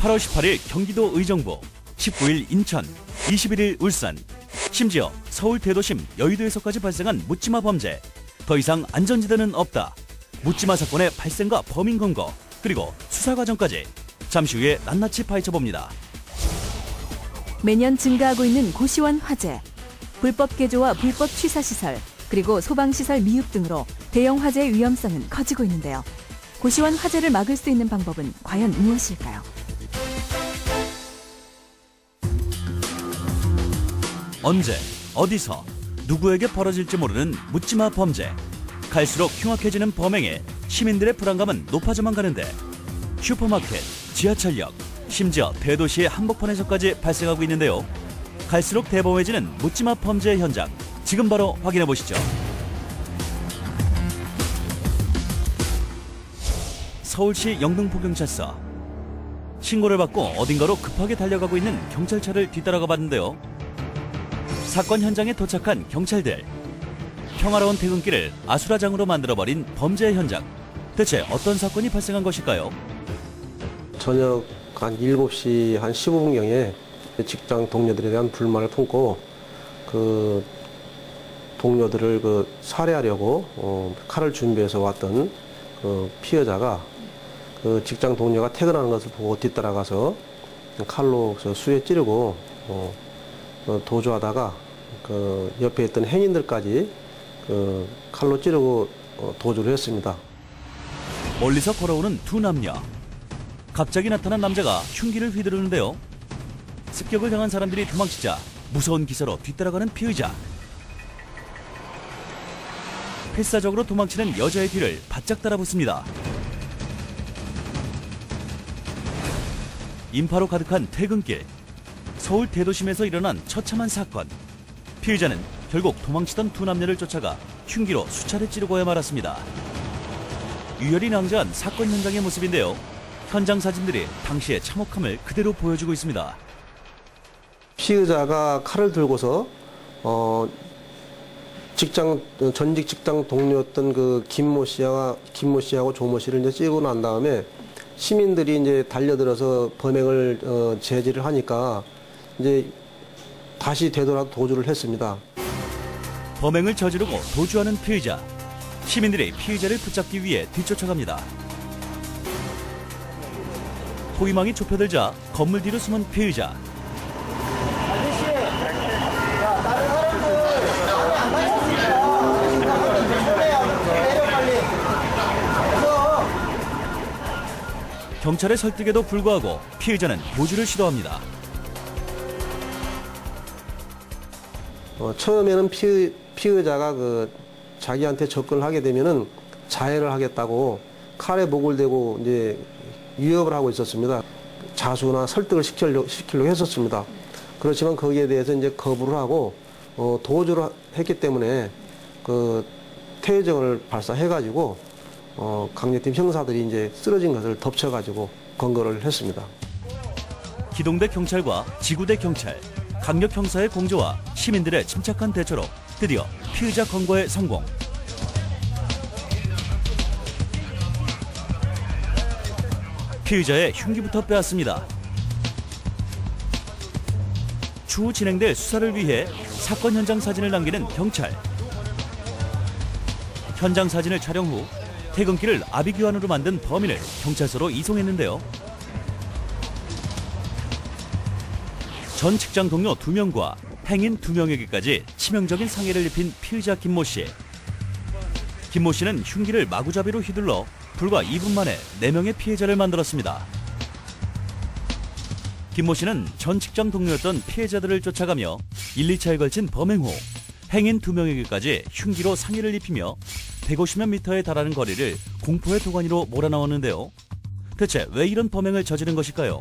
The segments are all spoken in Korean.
8월 18일 경기도 의정부, 19일 인천, 21일 울산, 심지어 서울 대도심 여의도에서까지 발생한 묻지마 범죄. 더 이상 안전지대는 없다. 묻지마 사건의 발생과 범인 검거, 그리고 수사 과정까지 잠시 후에 낱낱이 파헤쳐봅니다. 매년 증가하고 있는 고시원 화재. 불법 개조와 불법 취사시설, 그리고 소방시설 미흡 등으로 대형 화재의 위험성은 커지고 있는데요. 고시원 화재를 막을 수 있는 방법은 과연 무엇일까요? 언제, 어디서, 누구에게 벌어질지 모르는 묻지마 범죄. 갈수록 흉악해지는 범행에 시민들의 불안감은 높아져만 가는데 슈퍼마켓, 지하철역, 심지어 대도시의 한복판에서까지 발생하고 있는데요. 갈수록 대범해지는 묻지마 범죄 현장. 지금 바로 확인해 보시죠. 서울시 영등포경찰서. 신고를 받고 어딘가로 급하게 달려가고 있는 경찰차를 뒤따라가 봤는데요. 사건 현장에 도착한 경찰들. 평화로운 퇴근길을 아수라장으로 만들어버린 범죄 현장. 대체 어떤 사건이 발생한 것일까요? 저녁 한 7시 한 15분경에 직장 동료들에 대한 불만을 품고 그 동료들을 살해하려고 칼을 준비해서 왔던 그 피해자가 그 직장 동료가 퇴근하는 것을 보고 뒤따라가서 칼로 수에 찌르고 도주하다가 그 옆에 있던 행인들까지 그 칼로 찌르고 도주를 했습니다. 멀리서 걸어오는 두 남녀. 갑자기 나타난 남자가 흉기를 휘두르는데요. 습격을 당한 사람들이 도망치자 무서운 기세로 뒤따라가는 피의자. 필사적으로 도망치는 여자의 뒤를 바짝 따라붙습니다. 인파로 가득한 퇴근길. 서울 대도심에서 일어난 처참한 사건. 피의자는 결국 도망치던 두 남녀를 쫓아가 흉기로 수차례 찌르고야 말았습니다. 유혈이 낭자한 사건 현장의 모습인데요. 현장 사진들이 당시의 참혹함을 그대로 보여주고 있습니다. 피의자가 칼을 들고서 전직 직장 동료였던 그 김모 씨하고 조모 씨를 이제 찌르고 난 다음에 시민들이 이제 달려들어서 범행을 제지를 하니까 이제 다시 되돌아 도주를 했습니다. 범행을 저지르고 도주하는 피의자. 시민들이 피의자를 붙잡기 위해 뒤쫓아갑니다. 포위망이 좁혀들자 건물 뒤로 숨은 피의자. 경찰의 설득에도 불구하고 피의자는 도주를 시도합니다. 처음에는 피의자가 자기한테 접근을 하게 되면은 자해를 하겠다고 칼에 목을 대고 이제 위협을 하고 있었습니다. 자수나 설득을 시키려고 했었습니다. 그렇지만 거기에 대해서 이제 거부를 하고 도주를 했기 때문에 그 퇴정을 발사해가지고 강력팀 형사들이 이제 쓰러진 것을 덮쳐가지고 검거를 했습니다. 기동대 경찰과 지구대 경찰, 강력 형사의 공조와 시민들의 침착한 대처로 드디어 피의자 검거에 성공. 피의자의 흉기부터 빼앗습니다. 추후 진행될 수사를 위해 사건 현장 사진을 남기는 경찰. 현장 사진을 촬영 후 퇴근길을 아비규환으로 만든 범인을 경찰서로 이송했는데요. 전 직장 동료 2명과 행인 2명에게까지 치명적인 상해를 입힌 피의자 김모 씨. 김모 씨는 흉기를 마구잡이로 휘둘러 불과 2분 만에 4명의 피해자를 만들었습니다. 김모 씨는 전 직장 동료였던 피해자들을 쫓아가며 1, 2차에 걸친 범행 후 행인 2명에게까지 흉기로 상해를 입히며 150여 미터에 달하는 거리를 공포의 도가니로 몰아넣었는데요. 대체 왜 이런 범행을 저지른 것일까요?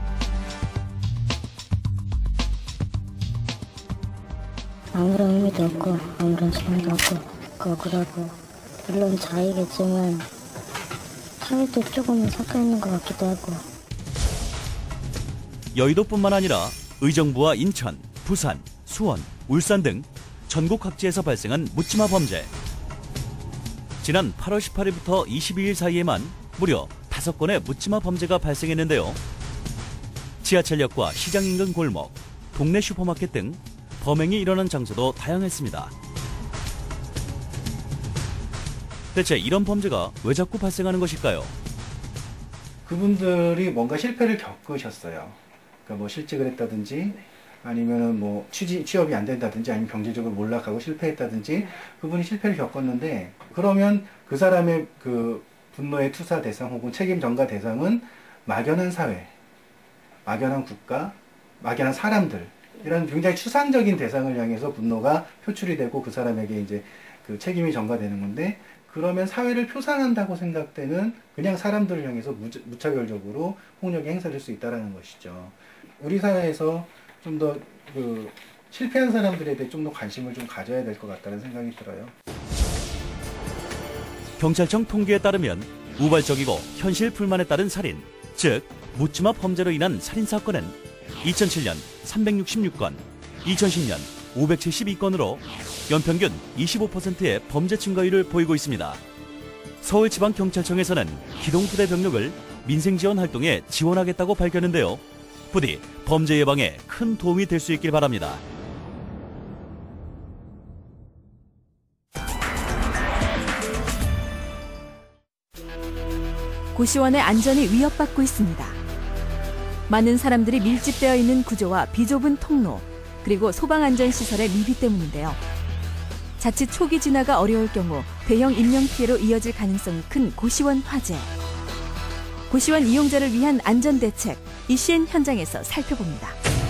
아무런 의미도 없고 아무런 소용도 없고 억울하고 물론 자의겠지만 타의도 조금은 섞여 있는 것 같기도 하고. 여의도뿐만 아니라 의정부와 인천, 부산, 수원, 울산 등 전국 각지에서 발생한 묻지마 범죄. 지난 8월 18일부터 22일 사이에만 무려 5건의 묻지마 범죄가 발생했는데요. 지하철역과 시장 인근 골목, 동네 슈퍼마켓 등 범행이 일어난 장소도 다양했습니다. 대체 이런 범죄가 왜 자꾸 발생하는 것일까요? 그분들이 뭔가 실패를 겪으셨어요. 그러니까 뭐 실직을 했다든지 아니면은 뭐 취업이 안 된다든지 아니면 경제적으로 몰락하고 실패했다든지 그분이 실패를 겪었는데 그러면 그 사람의 그 분노의 투사 대상 혹은 책임 전가 대상은 막연한 사회, 막연한 국가, 막연한 사람들 이런 굉장히 추상적인 대상을 향해서 분노가 표출이 되고 그 사람에게 이제 그 책임이 전가되는 건데 그러면 사회를 표상한다고 생각되는 그냥 사람들을 향해서 무차별적으로 폭력이 행사될 수 있다는 것이죠. 우리 사회에서 좀 더 그 실패한 사람들에 대해 좀 더 관심을 좀 가져야 될 것 같다는 생각이 들어요. 경찰청 통계에 따르면 우발적이고 현실 불만에 따른 살인, 즉 묻지마 범죄로 인한 살인사건은 2007년 366건, 2010년 572건으로 연평균 25%의 범죄 증가율을 보이고 있습니다. 서울지방경찰청에서는 기동부대 병력을 민생지원 활동에 지원하겠다고 밝혔는데요. 부디 범죄 예방에 큰 도움이 될 수 있길 바랍니다. 고시원의 안전이 위협받고 있습니다. 많은 사람들이 밀집되어 있는 구조와 비좁은 통로, 그리고 소방안전시설의 미비 때문인데요. 자칫 초기 진화가 어려울 경우 대형 인명피해로 이어질 가능성이 큰 고시원 화재. 고시원 이용자를 위한 안전대책, 이슈엔 현장에서 살펴봅니다.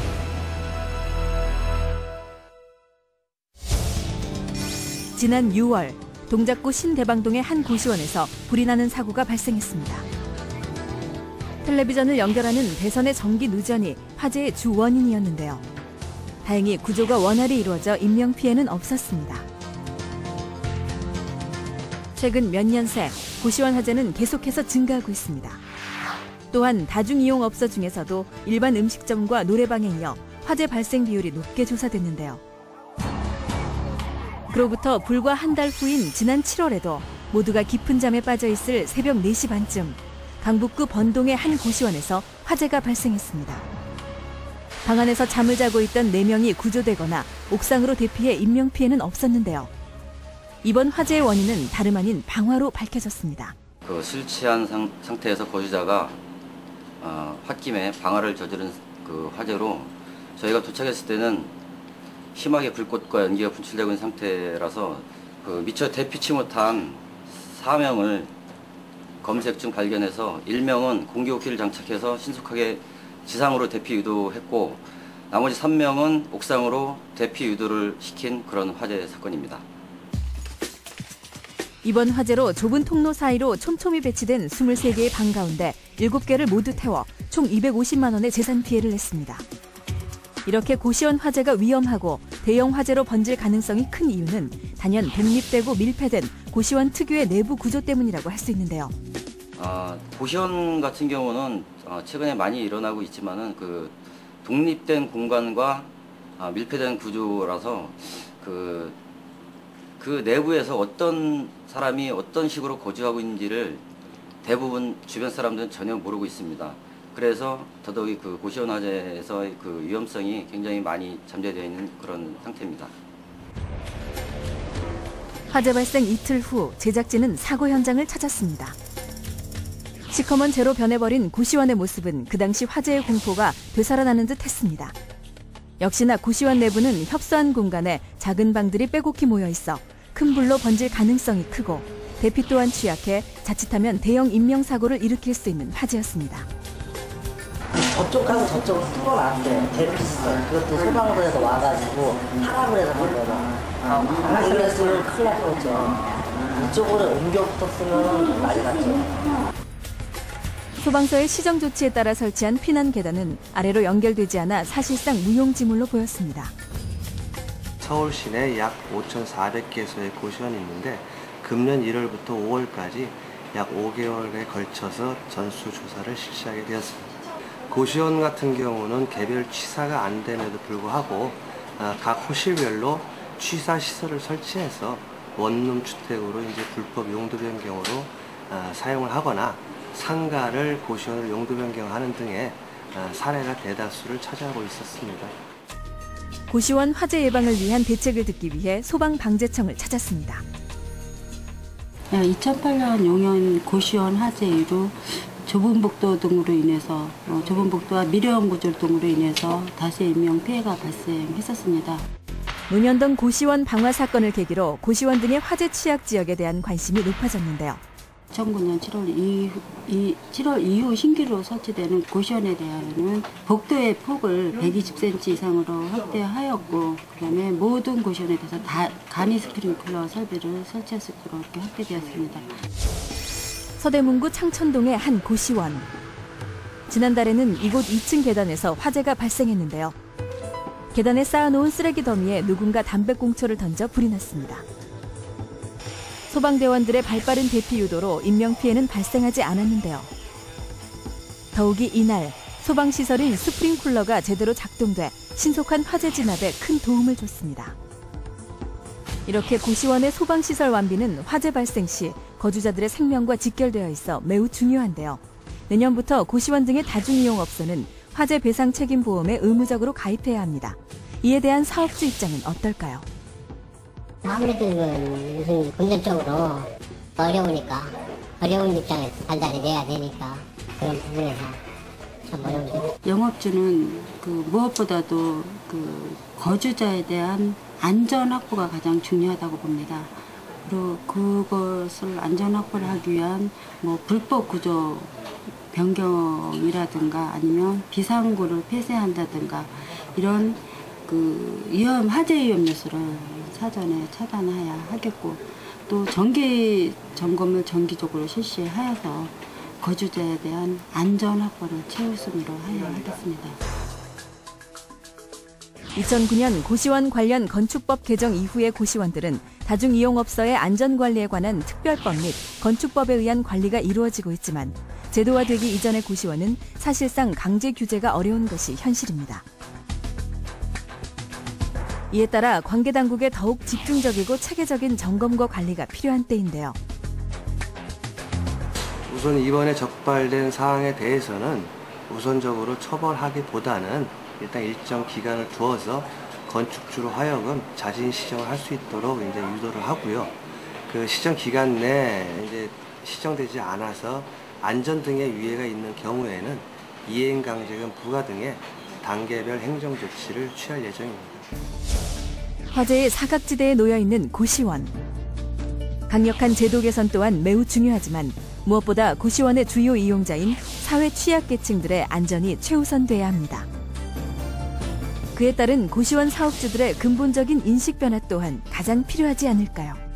지난 6월, 동작구 신대방동의 한 고시원에서 불이 나는 사고가 발생했습니다. 텔레비전을 연결하는 배선의 전기 누전이 화재의 주 원인이었는데요. 다행히 구조가 원활히 이루어져 인명피해는 없었습니다. 최근 몇 년 새 고시원 화재는 계속해서 증가하고 있습니다. 또한 다중이용업소 중에서도 일반 음식점과 노래방에 이어 화재 발생 비율이 높게 조사됐는데요. 그로부터 불과 한 달 후인 지난 7월에도 모두가 깊은 잠에 빠져 있을 새벽 4시 반쯤 강북구 번동의 한 고시원에서 화재가 발생했습니다. 방 안에서 잠을 자고 있던 4명이 구조되거나 옥상으로 대피해 인명피해는 없었는데요. 이번 화재의 원인은 다름 아닌 방화로 밝혀졌습니다. 술 취한 상태에서 거주자가 홧김에 방화를 저지른 그 화재로 저희가 도착했을 때는 심하게 불꽃과 연기가 분출되고 있는 상태라서 미처 대피치 못한 4명을 검색 중 발견해서 1명은 공기호흡기를 장착해서 신속하게 지상으로 대피 유도했고 나머지 3명은 옥상으로 대피 유도를 시킨 그런 화재 사건입니다. 이번 화재로 좁은 통로 사이로 촘촘히 배치된 23개의 방 가운데 7개를 모두 태워 총 250만 원의 재산 피해를 냈습니다. 이렇게 고시원 화재가 위험하고 대형 화재로 번질 가능성이 큰 이유는 단연 독립되고 밀폐된 고시원 특유의 내부 구조 때문이라고 할 수 있는데요. 고시원 같은 경우는 최근에 많이 일어나고 있지만은 독립된 공간과 밀폐된 구조라서 그 내부에서 어떤 사람이 어떤 식으로 거주하고 있는지를 대부분 주변 사람들은 전혀 모르고 있습니다. 그래서 더더욱이 고시원 화재에서의 위험성이 굉장히 많이 잠재되어 있는 그런 상태입니다. 화재 발생 이틀 후 제작진은 사고 현장을 찾았습니다. 시커먼 재로 변해버린 고시원의 모습은 그 당시 화재의 공포가 되살아나는 듯 했습니다. 역시나 고시원 내부는 협소한 공간에 작은 방들이 빼곡히 모여 있어 큰 불로 번질 가능성이 크고 대피 또한 취약해 자칫하면 대형 인명사고를 일으킬 수 있는 화재였습니다. 저쪽하고 저쪽을 뚫어놨어요. 대피시설. 그것도 소방서에서 와가지고 하라고 해서 한 거죠. 그랬으면 큰일 날 뻔했죠. 이쪽으로 옮겨 붙었으면 난리 났죠. 소방서의 시정 조치에 따라 설치한 피난 계단은 아래로 연결되지 않아 사실상 무용지물로 보였습니다. 서울 시내 약 5,400개소의 고시원이 있는데 금년 1월부터 5월까지 약 5개월에 걸쳐서 전수조사를 실시하게 되었습니다. 고시원 같은 경우는 개별 취사가 안 됨에도 불구하고 각 호실별로 취사 시설을 설치해서 원룸 주택으로 이제 불법 용도 변경으로 사용을 하거나 상가를 고시원을 용도 변경하는 등의 사례가 대다수를 차지하고 있었습니다. 고시원 화재 예방을 위한 대책을 듣기 위해 소방방재청을 찾았습니다. 2008년 용현 고시원 화재 이후 좁은 복도 등으로 인해서 좁은 복도와 미려운 구조 등으로 인해서 다수의 인명 피해가 발생했었습니다. 노년동 고시원 방화 사건을 계기로 고시원 등의 화재 취약 지역에 대한 관심이 높아졌는데요. 2009년 7월 이후 신규로 설치되는 고시원에 대하여는 복도의 폭을 120cm 이상으로 확대하였고, 그다음에 모든 고시원에 대해서 다 간이 스프링클러 설비를 설치할 수 있도록 이렇게 확대되었습니다. 서대문구 창천동의 한 고시원. 지난달에는 이곳 2층 계단에서 화재가 발생했는데요. 계단에 쌓아놓은 쓰레기 더미에 누군가 담배꽁초를 던져 불이 났습니다. 소방대원들의 발빠른 대피 유도로 인명피해는 발생하지 않았는데요. 더욱이 이날 소방시설인 스프링쿨러가 제대로 작동돼 신속한 화재 진압에 큰 도움을 줬습니다. 이렇게 고시원의 소방시설 완비는 화재 발생 시 거주자들의 생명과 직결되어 있어 매우 중요한데요. 내년부터 고시원 등의 다중이용업소는 화재 배상 책임 보험에 의무적으로 가입해야 합니다. 이에 대한 사업주 입장은 어떨까요? 아무래도 무슨 금전적으로 어려우니까, 어려운 입장에서 판단이 돼야 되니까 그런 부분에서 참 어려운데. 영업주는 무엇보다도 거주자에 대한 안전 확보가 가장 중요하다고 봅니다. 그리고 그것을 안전 확보를 하기 위한 불법 구조 변경이라든가 아니면 비상구를 폐쇄한다든가 이런 화재 위험 요소를 사전에 차단해야 하겠고, 또 정기 점검을 정기적으로 실시하여서 거주자에 대한 안전 확보를 최우선으로 해야 하겠습니다. 2009년 고시원 관련 건축법 개정 이후의 고시원들은 다중이용업소의 안전관리에 관한 특별법 및 건축법에 의한 관리가 이루어지고 있지만 제도화되기 이전의 고시원은 사실상 강제 규제가 어려운 것이 현실입니다. 이에 따라 관계당국의 더욱 집중적이고 체계적인 점검과 관리가 필요한 때인데요. 우선 이번에 적발된 사항에 대해서는 우선적으로 처벌하기보다는 일단 일정 기간을 두어서 건축주로 하여금 자진 시정을 할 수 있도록 이제 유도를 하고요. 그 시정 기간 내에 이제 시정되지 않아서 안전 등의 위해가 있는 경우에는 이행강제금 부과 등의 단계별 행정 조치를 취할 예정입니다. 화재의 사각지대에 놓여있는 고시원. 강력한 제도 개선 또한 매우 중요하지만 무엇보다 고시원의 주요 이용자인 사회 취약계층들의 안전이 최우선돼야 합니다. 그에 따른 고시원 사업주들의 근본적인 인식 변화 또한 가장 필요하지 않을까요?